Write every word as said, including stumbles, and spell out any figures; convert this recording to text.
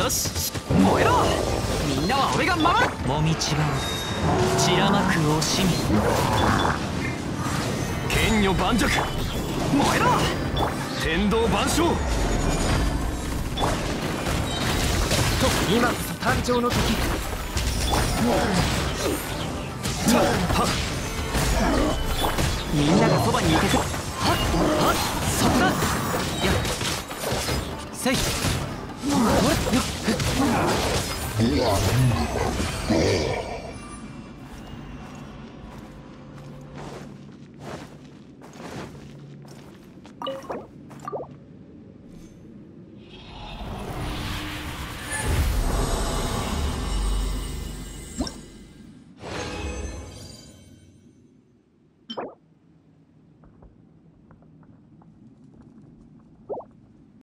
よし燃えろ。みんなは俺が守る。もみちばを散らまく惜しみ。剣女盤石燃えろ。天道万象と今こそ誕生の時。みんながそばにいてくれ。はっはっそこだ。やせいほらよっ